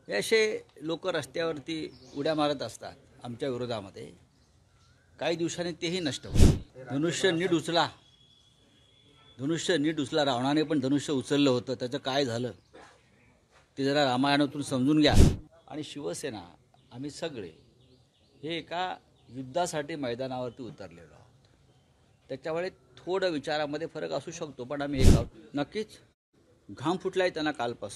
हे असे लोक रस्त्यावरती उड्या मारत असतात आमच्या विरोधामध्ये. काही दिवसांनी तेही नष्ट होईल. धनुष्य नीट उचला. रावणाने पण धनुष्य उचललं होतं. त्याचं काय झालं ते जरा रामायणातून समजून घ्या. आणि शिवसेना आम्ही सगळे हे एका युद्धासाठी मैदानावरती उतरलेलो आहोत. त्याच्यामुळे थोडं विचारामध्ये फरक असू शकतो, पण आम्ही एक आहोत. नक्कीच घाम फुटलाय त्यांना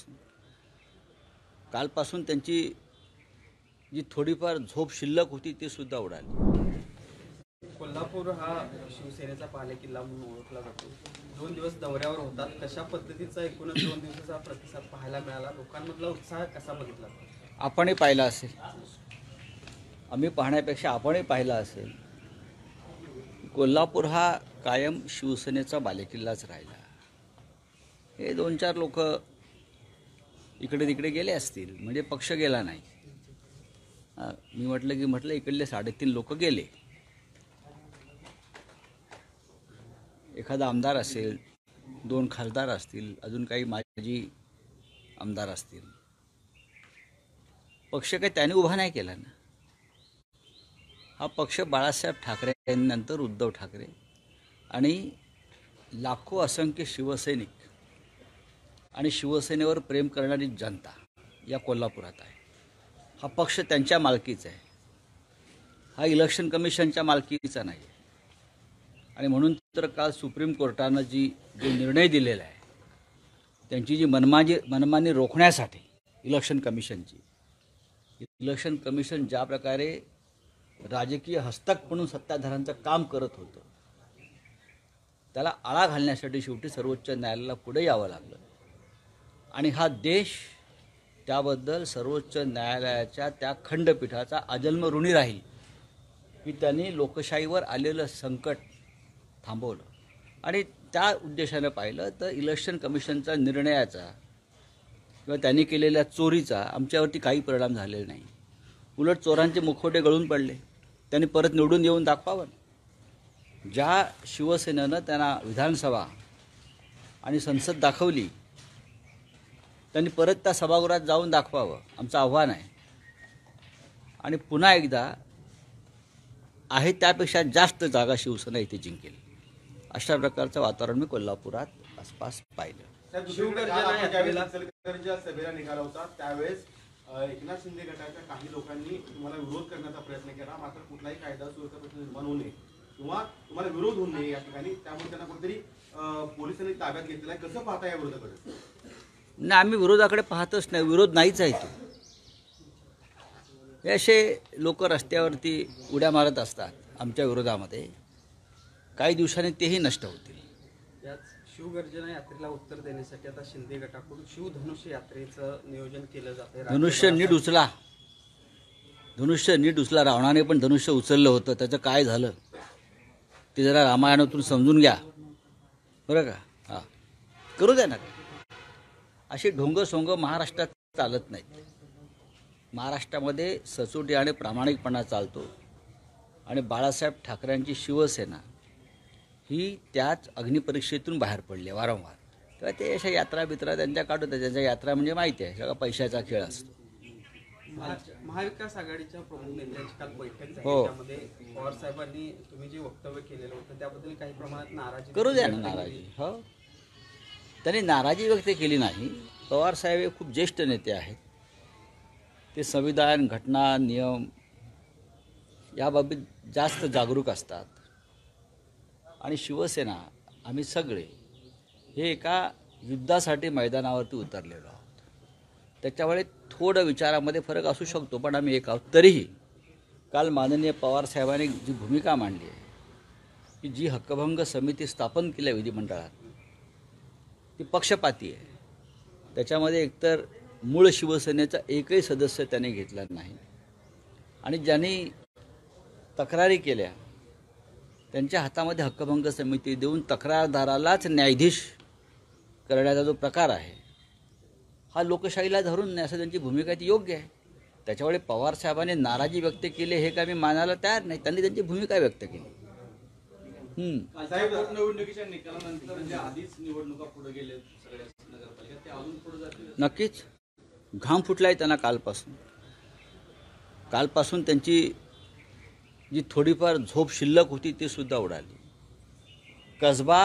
कालपासून त्यांची जी थोडीफार झोप शिल्लक होती ती सुद्धा उडाली. कोल्हापूर हा शिवसेनेचा पालेकिल्ला म्हणून ओळखला जातो. 2 दिवस दौऱ्यावर होतात. कशा पद्धतीचा एकूणच 2 दिवसाचा प्रतिसाद पाहायला मिळाला? लोकांमधला उत्साह कसा बघितला? आपणही पाहिला असेल, आम्ही पाहण्यापेक्षा आपणही पाहिला असेल. कोल्हापूर हा कायम शिवसेनेचा बालेकिल्लाच राहिला. हे 2-4 लोक इकडे तिकडे गेले असतील, म्हणजे पक्ष गेला नाही. मी म्हटलं इकडले 3.5 लोक गेले. एखादा आमदार असेल, 2 खासदार असतील, अजून काही माजी आमदार असतील. पक्ष काही त्याने उभा नाही केला ना. हा पक्ष बाळासाहेब ठाकरेंनंतर उद्धव ठाकरे आणि लाखो असंख्य शिवसैनिक आणि शिवसेनेवर प्रेम करणारी जनता या कोल्हापुरात आहे. हा पक्ष त्यांच्या मालकीचा आहे. हा इलेक्शन कमिशनच्या मालकीचा नाही. आणि म्हणून तर काल सुप्रीम कोर्टानं जो निर्णय दिलेला आहे, त्यांची जी मनमानी रोखण्यासाठी इलेक्शन कमिशन ज्या प्रकारे राजकीय हस्तक म्हणून सत्ताधाऱ्यांचं काम करत होतं, त्याला आळा घालण्यासाठी शेवटी सर्वोच्च न्यायालयाला पुढे यावं लागलं. आणि हा देश त्याबद्दल सर्वोच्च न्यायालयाच्या त्या खंडपीठाचा अजन्म ऋणी राहील की त्यांनी लोकशाहीवर आलेलं संकट थांबवलं. आणि त्या उद्देशानं पाहिलं तर इलेक्शन कमिशनचा निर्णयाचा किंवा त्यांनी केलेल्या चोरीचा आमच्यावरती काही परिणाम झालेला नाही. उलट चोरांचे मुखवटे गळून पडले. त्यांनी परत निवडून येऊन दाखवावं. ज्या शिवसेनेनं त्यांना विधानसभा आणि संसद दाखवली, त्यांनी परत त्या सभागृहात जाऊन दाखवावं, आमचं आव्हान आहे. आणि पुन्हा एकदा आहे त्यापेक्षा जास्त जागा शिवसेना इथे जिंकेल, अशा प्रकारचं वातावरण मी कोल्हापुरात आसपास पाहिलं. सभेला निघाला होता त्यावेळेस एकनाथ शिंदे गटाच्या काही लोकांनी तुम्हाला विरोध करण्याचा प्रयत्न केला, मात्र कुठलाही कायदा सुव्यवस्था प्रश्न निर्माण होऊ नये किंवा तुम्हाला विरोध होऊ नये या ठिकाणी, त्यामुळे त्यांना कुठेतरी पोलिसांनी ताब्यात घेतलेला आहे. कसं पाहता या विरोधाकडे? नाही, आम्ही विरोधाकडे पाहतच नाही. विरोध नाहीच आहे तो. हे असे लोक रस्त्यावरती उड्या मारत असतात आमच्या विरोधामध्ये. काही दिवसांनी तेही नष्ट होतील. याच शिवगर्जना यात्रेला उत्तर देण्यासाठी आता शिंदे गटाकडून शिवधनुष्य यात्रेचं नियोजन केलं जाते. धनुष्य नीट उचला. रावणाने पण धनुष्य उचललं होतं. त्याचं काय झालं ते जरा रामायणातून समजून घ्या, बरं का? हां, करू द्या ना. अशी ढोंगसोंग महाराष्ट्रात चालत नाहीत. महाराष्ट्रामध्ये सचोटी आणि प्रामाणिकपणा चालतो. आणि बाळासाहेब ठाकरेंची शिवसेना ही त्याच अग्निपरीक्षेतून बाहेर पडली आहे वारंवार. तेव्हा ते अशा यात्रा त्यांच्या काढून, त्यांच्या यात्रा म्हणजे माहिती आहे, सगळा पैशाचा खेळ असतो. महाविकास आघाडीच्या प्रमुख नेत्यांची काल बैठक झाली. त्यामध्ये पवार साहेबांनी तुम्ही जे वक्तव्य केलेलं होतं त्याबद्दल काही प्रमाणात नाराजी करू द्या ना. नाराजी, हो, त्यांनी नाराजी व्यक्त केली नाही. पवार साहेब हे खूप ज्येष्ठ नेते आहेत. ते संविधान, घटना, नियम याबाबत जास्त जागरूक असतात. आणि शिवसेना आम्ही सगळे हे एका युद्धासाठी मैदानावरती उतरलेलो आहोत. त्याच्यामुळे थोडं विचारामध्ये फरक असू शकतो, पण आम्ही एक आहोत. तरीही काल माननीय पवार साहेबांनी जी भूमिका मांडली आहे की जी हक्कभंग समिती स्थापन केली आहे विधिमंडळात, ती पक्षपाती आहे. त्याच्यामध्ये एकतर मूळ शिवसेनेचा एकही सदस्य त्याने घेतला नाही. आणि ज्यांनी तक्रारी केल्या त्यांच्या हातामध्ये हक्कभंग समिती देऊन तक्रारदारालाच न्यायाधीश करण्याचा जो प्रकार आहे, हा लोकशाहीला धरून नाही असं त्यांची भूमिका ती योग्य आहे. त्याच्यामुळे पवार साहेबांनी नाराजी व्यक्त केली हे काय मी मानायला तयार नाही. त्यांनी त्यांची भूमिका व्यक्त केली. निवडणुकीच्या निकालानंतर आधीच निवडणुका पुढे गेले सगळ्या नगरपालिका, ते अजून पुढे जातील. नक्कीच घाम फुटला आहे त्यांना कालपासून त्यांची जी थोडीफार झोप शिल्लक होती ती सुद्धा उडाली. कसबा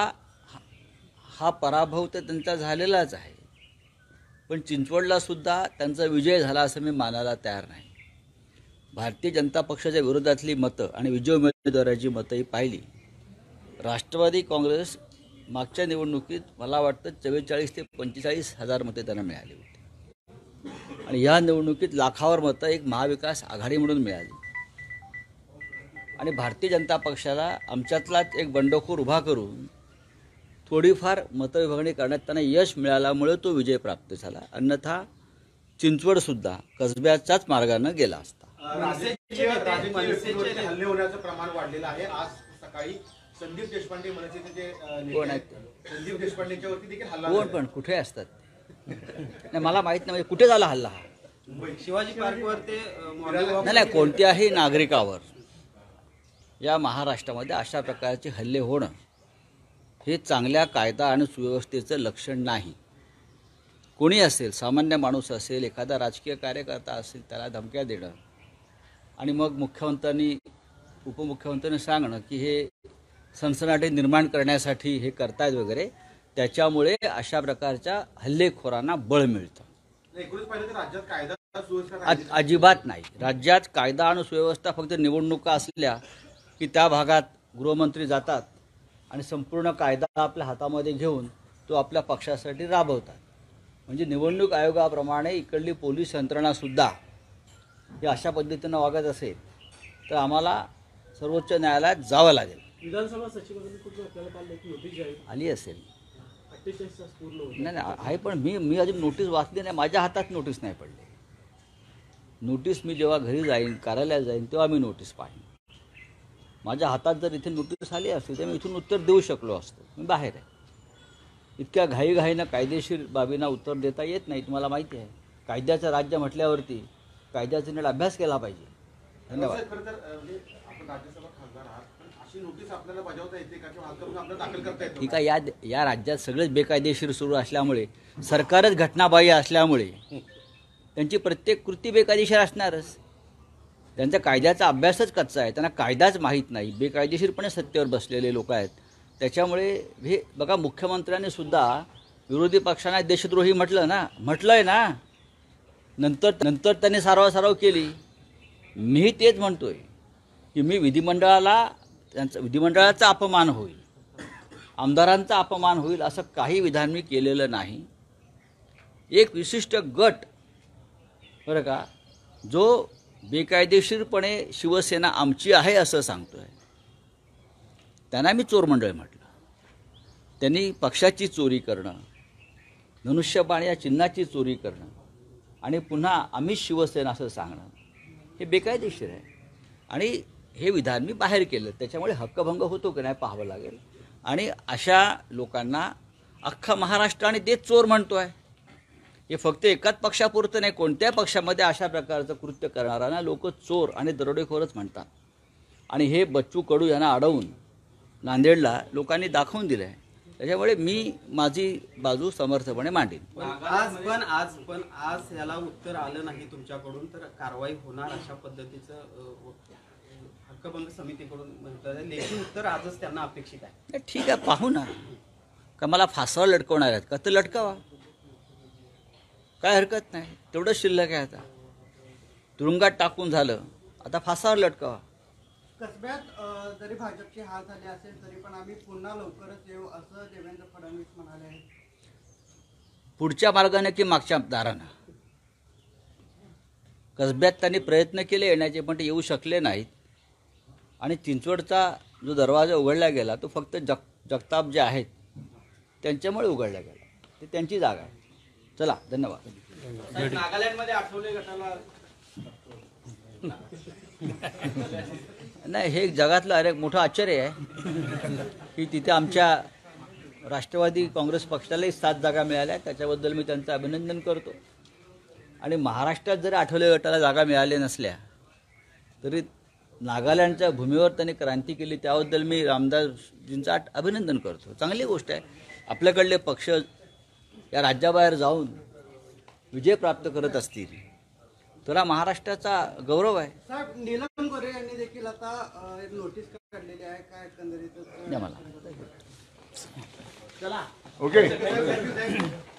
हा पराभव तर त्यांचा झालेलाच आहे, पण चिंचवडला सुद्धा त्यांचा विजय झाला असं मी मानायला तयार नाही. भारतीय जनता पक्षाच्या विरोधातली मतं आणि विजय उमेदवाराची मतं ही पाहिली. राष्ट्रवादी काँग्रेस मागच्या निवडणुकीत मला वाटतं 44 ते 45 हजार मते त्यांना मिळाली होती आणि या निवडणुकीत लाखावर मतं एक महाविकास आघाडी म्हणून मिळाली. आणि भारतीय जनता पक्षाला आमच्यातलाच एक बंडखोर उभा करून थोडीफार मतविभागणी करण्यात त्यांना यश मिळाल्यामुळे तो विजय प्राप्त झाला. अन्यथा चिंचवडसुद्धा कसब्याच्याच मार्गानं गेला असता. राजकीय व्यक्तींवरती हल्ले होण्याचं प्रमाण वाढलेलं आहे. आज सकाळी संदीप देशपांडे मनसेचे जे कोण आहेत? संदीप देशपांडेच्या वरती देखील हल्ला कोण झाला. पण कुठे असतात नाही मला माहीत नाही. म्हणजे कुठे झाला हल्ला हा? शिवाजी पार्कवर ते नाही कोणत्याही नागरिकावर या महाराष्ट्रामध्ये अशा प्रकारचे हल्ले होणं हे चांगल्या कायदा आणि सुव्यवस्थेचं लक्षण नाही. कोणी असेल, सामान्य माणूस असेल, एखादा राजकीय कार्यकर्ता असेल, त्याला धमक्या देणं आणि मग मुख्यमंत्र्यांनी उपमुख्यमंत्र्यांनी सांगणं की हे सनसनाटी निर्माण करण्यासाठी हे करतायत वगैरे, त्याच्यामुळे अशा प्रकारच्या हल्लेखोरांना बळ मिळतं. एकूणच पाहिलं तर राज्यात कायदा सुव्यवस्था राहिली नाही. अजिबात नाही. राज्यात कायदा आणि सुव्यवस्था फक्त निवडणुका असल्या की त्या भागात गृहमंत्री जातात आणि संपूर्ण कायदा आपल्या हातामध्ये घेऊन तो आपल्या पक्षासाठी राबवतात. म्हणजे निवडणूक आयोगाप्रमाणे इकडली पोलीस यंत्रणासुद्धा ही अशा पद्धतीनं वागत असेल तर आम्हाला सर्वोच्च न्यायालयात जावं लागेल. विधानसभा सचिवांकडून आपल्याला काल एक नोटीस जाहीर आली असेल 48 तास पूर्ण होते. नाही आहे, पण मी अजून नोटीस वाचली नाही. माझ्या हातात नोटीस नाही पडली. नोटीस मी जेव्हा घरी जाईन, कार्यालयात जाईन, तेव्हा मी नोटीस पाहीन. माझ्या हातात जर इथे नोटीस आली असती तर मी इथून उत्तर देऊ शकलो असतो. मी बाहेर आहे. इतक्या घाईघाईनं कायदेशीर बाबींना उत्तर देता येत नाही, तुम्हाला माहिती आहे. कायद्याचं राज्य म्हटल्यावरती कायद्याचा नीट अभ्यास केला पाहिजे. धन्यवाद. खरं तर म्हणजे आपण राज्यसभा खासदार आहात, पण अशी नोटीस आपल्याला बजावता येते का किंवा हक्क आपल्याला दाखल करता येतो? ठीक आहे. या राज्यात सगळंच बेकायदेशीर सुरू असल्यामुळे, सरकारच घटनाबाह्य असल्यामुळे त्यांची प्रत्येक कृती बेकायदेशीर असणारच. त्यांचा कायद्याचा अभ्यासच कच्चा आहे. त्यांना कायदाच माहीत नाही. बेकायदेशीरपणे सत्तेवर बसलेले लोक आहेत. त्याच्यामुळे हे बघा, मुख्यमंत्र्यांनी सुद्धा विरोधी पक्षांना देशद्रोही म्हटलंय ना. नंतर त्यांनी सारवासारव केली. मी तेच म्हणतोय की विधिमंडळाचा अपमान होईल, आमदारांचा अपमान होईल असं काही विधान मी केलेलं नाही. एक विशिष्ट गट बरं का, जो बेकायदेशीरपणे शिवसेना आमची आहे असं सांगतोय, त्यांना मी चोर मंडळ म्हटलं. त्यांनी पक्षाची चोरी करणं, धनुष्यबाण या चिन्हाची चोरी करणं आणि पुन्हा आम्ही शिवसेना असं सांगणं हे बेकायदेशीर आहे. आणि हे विधान मी बाहेर केलं. त्याच्यामुळे हक्कभंग होतो की नाही पाहावं लागेल. आणि अशा लोकांना अख्खा महाराष्ट्र आणि देश चोर म्हणतोय. हे फक्त एकाच पक्षापुरतं नाही, कोणत्या पक्षामध्ये अशा प्रकारचं कृत्य करणाऱ्यांना लोक चोर आणि दरोडेखोरच म्हणतात. आणि हे बच्चू कडू यांना अडवून नांदेडला लोकांनी दाखवून दिलं आहे. त्याच्यामुळे मी माझी बाजू समर्थपणे मांडीन. आज याला उत्तर आलं नाही तुमच्याकडून तर कारवाई होणार अशा पद्धतीचं हक्कभंग समितीकडून म्हणतात. लेखी उत्तर आजच त्यांना अपेक्षित आहे. ठीक आहे, पाहू ना. का मला फासावर लटकवणार आहेत का? तर लटकावा, काय हरकत नाही. तेवढंच शिल्लक आहे. आता तुरुंगात टाकून झालं, आता फासावर लटकावा. कसब्यात जरी भाजपची हार झाली असेल तरी पण आम्ही पुन्हा लवकरच येऊ असं देवेंद्र फडणवीस म्हणाले आहेत. पुढच्या मार्गाने की मागच्या दारानं? कसब्यात त्यांनी प्रयत्न केले येण्याचे, पण ते येऊ शकले नाहीत. आणि चिंचवडचा जो दरवाजा उघडला गेला तो फक्त जगताप जे आहेत त्यांच्यामुळे उघडला गेला. ते त्यांची जागा आहे. चला, धन्यवाद. नागालँडमध्ये आठवले गटाला नाही, हे जगातलं अरे मोठं आश्चर्य आहे की तिथे आमच्या राष्ट्रवादी काँग्रेस पक्षालाही 7 जागा मिळाल्या. त्याच्याबद्दल मी त्यांचं अभिनंदन करतो. आणि महाराष्ट्रात जरी आठवले गटाला जागा मिळाल्या नसल्या तरी नागालँडच्या भूमीवर त्यांनी क्रांती केली, त्याबद्दल मी रामदासजींचं अभिनंदन करतो. चांगली गोष्ट आहे. आपल्याकडले पक्ष या राज्याबाहेर जाऊन विजय प्राप्त करत असतील तर हा महाराष्ट्राचा गौरव आहे. साहेब, नीलम गोरे यांनी देखील आता एक नोटीस काढलेली आहे, काय एकंदरीत द्या मला. ओके